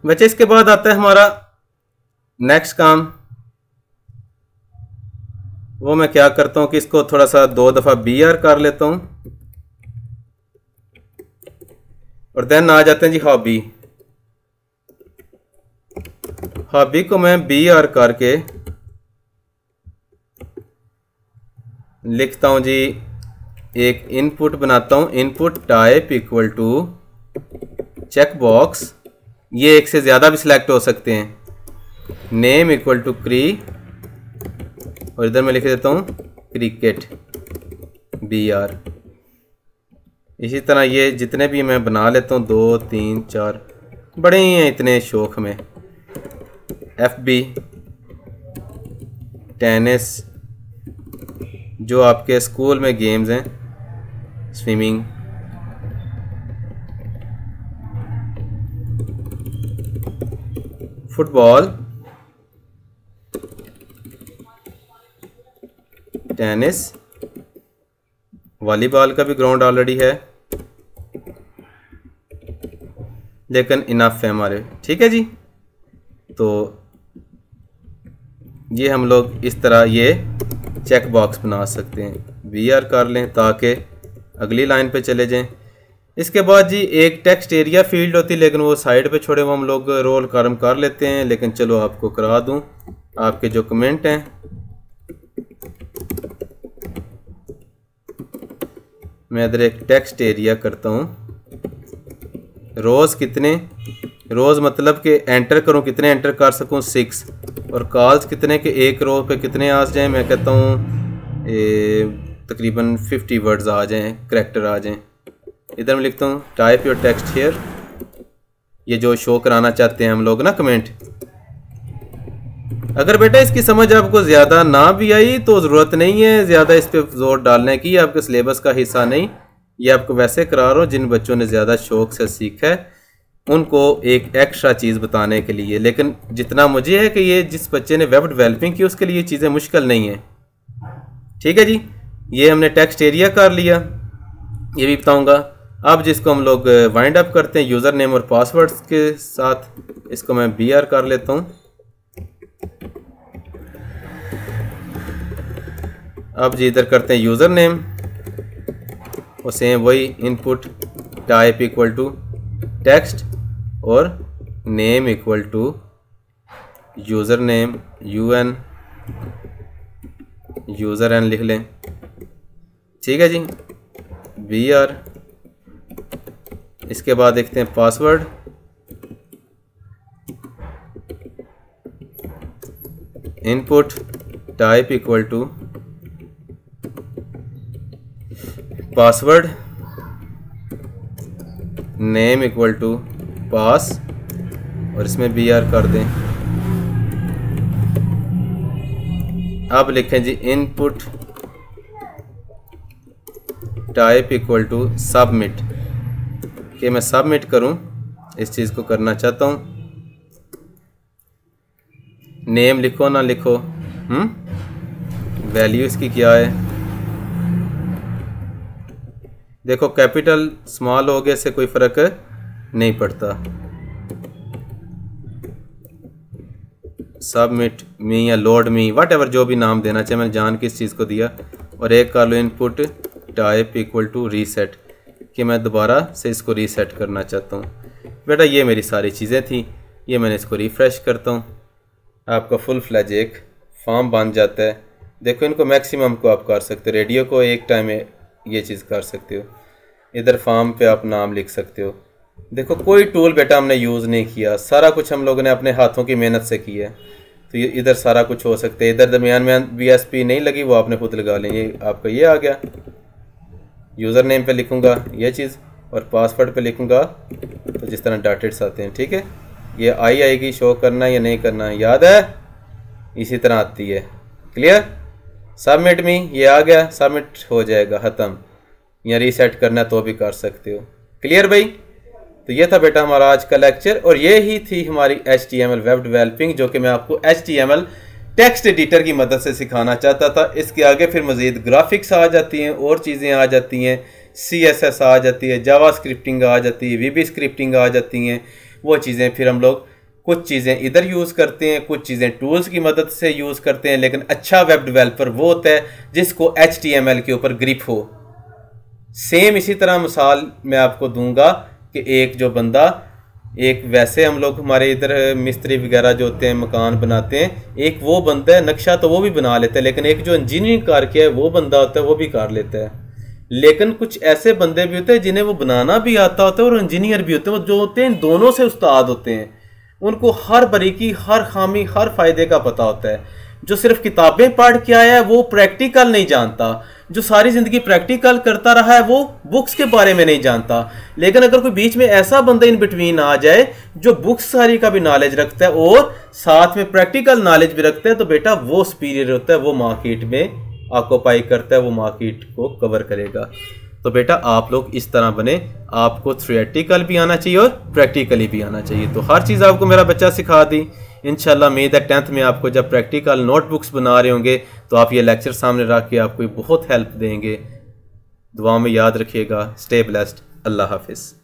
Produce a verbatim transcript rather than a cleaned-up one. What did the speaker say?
बच्चे इसके बाद आता है हमारा नेक्स्ट काम। वो मैं क्या करता हूं कि इसको थोड़ा सा दो दफा बी आर कर लेता हूं और देन आ जाते हैं जी हॉबी। हॉबी को मैं बी आर करके लिखता हूं जी, एक इनपुट बनाता हूं, input type equal to check box, ये एक से ज़्यादा भी सिलेक्ट हो सकते हैं, नेम इक्वल टू क्री, और इधर मैं लिख देता हूं क्रिकेट बी आर। इसी तरह ये जितने भी मैं बना लेता हूं, दो तीन चार, बड़े ही हैं इतने शौक में। एफ बी, टेनिस, जो आपके स्कूल में गेम्स हैं, स्विमिंग, फुटबॉल, टेनिस, वॉलीबॉल का भी ग्राउंड ऑलरेडी है, लेकिन इनफ है हमारे, ठीक है जी। तो ये हम लोग इस तरह ये चेक बॉक्स बना सकते हैं, वी आर कर लें ताकि अगली लाइन पे चले जाएं। इसके बाद जी एक टेक्स्ट एरिया फील्ड होती है, लेकिन वो साइड पे छोड़े वो हम लोग रोल कॉलम कर लेते हैं, लेकिन चलो आपको करा दूं। आपके जो कमेंट हैं, मैं इधर एक टेक्स्ट एरिया करता हूं, रोज़ कितने, रोज़ मतलब कि एंटर करूं, कितने एंटर कर सकूं, सिक्स, और कॉल्स कितने के एक रो पे कितने आ जाएं, मैं कहता हूं तकरीबन फिफ्टी वर्ड्स आ जाएं, करैक्टर आ जाएं। इधर मैं लिखता हूँ टाइप योर टेक्स्ट हियर, ये जो शो कराना चाहते हैं हम लोग ना कमेंट। अगर बेटा इसकी समझ आपको ज़्यादा ना भी आई तो ज़रूरत नहीं है ज़्यादा इस पर जोर डालने की, आपके सिलेबस का हिस्सा नहीं, ये आपको वैसे करा रहा हूँ जिन बच्चों ने ज़्यादा शौक से सीखा है उनको एक एक्स्ट्रा चीज़ बताने के लिए। लेकिन जितना मुझे है कि ये जिस बच्चे ने वेब डेवलपिंग की उसके लिए ये चीज़ें मुश्किल नहीं है, ठीक है जी। ये हमने टेक्स्ट एरिया कर लिया, ये भी बताऊँगा। अब जिसको हम लोग वाइंड अप करते हैं यूज़र नेम और पासवर्ड्स के साथ, इसको मैं बी आर कर लेता हूँ। अब जी इधर करते हैं यूज़र नेम और सेम वही input type equal to text और name equal to user name, U N, user N लिख लें, ठीक है जी, बी आर। इसके बाद देखते हैं password, input type equal to password, name equal to pass, और इसमें बी आर कर दें। अब लिखें जी input type equal to submit, कि मैं सबमिट करूं, इस चीज़ को करना चाहता हूं। नेम लिखो ना लिखो, हम्म, वैल्यू इसकी क्या है, देखो कैपिटल स्मॉल हो गए से कोई फ़र्क नहीं पड़ता। सबमिट मी या लोड मी, वट एवर जो भी नाम देना चाहिए, मैंने जान के इस चीज़ को दिया। और एक कर लो input type equal to reset, कि मैं दोबारा से इसको रीसेट करना चाहता हूँ। बेटा ये मेरी सारी चीज़ें थी, ये मैंने इसको रिफ़्रेश करता हूँ, आपका फुल फ्लैज एक फॉर्म बन जाता है। देखो इनको मैक्सिमम को आप कर सकते हो, रेडियो को एक टाइम में ये चीज़ कर सकते हो, इधर फॉर्म पे आप नाम लिख सकते हो। देखो कोई टूल बेटा हमने यूज़ नहीं किया, सारा कुछ हम लोगों ने अपने हाथों की मेहनत से किया है। तो ये इधर सारा कुछ हो सकता है, इधर दरमियान में बी एस पी नहीं लगी वो आपने खुद लगा लें, ये आपका ये आ गया। यूज़र नेम पे लिखूँगा ये चीज़ और पासवर्ड पे लिखूँगा तो जिस तरह डॉटेड्स आते हैं, ठीक है। ये आई आएगी, शो करना है या नहीं करना है, याद है, इसी तरह आती है। क्लियर, सबमिट मी, ये आ गया, सबमिट हो जाएगा, ख़त्म। या रीसेट करना तो भी कर सकते हो। क्लियर भाई, तो ये था बेटा हमारा आज का लेक्चर, और ये ही थी हमारी H T M L web developing, जो कि मैं आपको H T M L text editor की मदद से सिखाना चाहता था। इसके आगे फिर मज़ीद ग्राफिक्स आ जाती हैं, और चीज़ें आ जाती हैं, सी एस एस आ जाती है, जावा स्क्रिप्टिंग आ जाती है, वी बी स्क्रिप्टिंग आ जाती हैं। वो चीज़ें फिर हम लोग कुछ चीज़ें इधर यूज़ करते हैं, कुछ चीज़ें टूल्स की मदद से यूज़ करते हैं। लेकिन अच्छा वेब डेवलपर वो होता है जिसको एच टी एम एल के ऊपर ग्रिप हो। सेम इसी तरह मिसाल मैं आपको दूंगा कि एक जो बंदा, एक वैसे हम लोग हमारे इधर मिस्त्री वगैरह जो होते हैं मकान बनाते हैं, एक वो बंदा है नक्शा तो वो भी बना लेता है, लेकिन एक जो इंजीनियरिंग कार किया है वो बंदा होता है वो भी कर लेता है। लेकिन कुछ ऐसे बंदे भी होते हैं जिन्हें वो बनाना भी आता होता है और इंजीनियर भी होते हैं, वो जो होते हैं दोनों से उस्ताद होते हैं। उनको हर बारीकी, हर खामी, हर फायदे का पता होता है। जो सिर्फ किताबें पढ़ के आया है वो प्रैक्टिकल नहीं जानता, जो सारी जिंदगी प्रैक्टिकल करता रहा है वो बुक्स के बारे में नहीं जानता। लेकिन अगर कोई बीच में ऐसा बंदा इन बिटवीन आ जाए जो बुक्स सारी का भी नॉलेज रखता है और साथ में प्रैक्टिकल नॉलेज भी रखता है, तो बेटा वो सुपीरियर होता है, वो मार्केट में ऑक्यूपाई करता है, वो मार्केट को कवर करेगा। तो बेटा आप लोग इस तरह बने, आपको थ्योरेटिकल भी आना चाहिए और प्रैक्टिकली भी आना चाहिए। तो हर चीज़ आपको मेरा बच्चा सिखा दी। इंशाल्लाह उम्मीद है टेंथ में आपको जब प्रैक्टिकल नोटबुक्स बना रहे होंगे तो आप ये लेक्चर सामने रख के आपको बहुत हेल्प देंगे। दुआ में याद रखिएगा। Stay blessed. अल्लाह हाफिज़।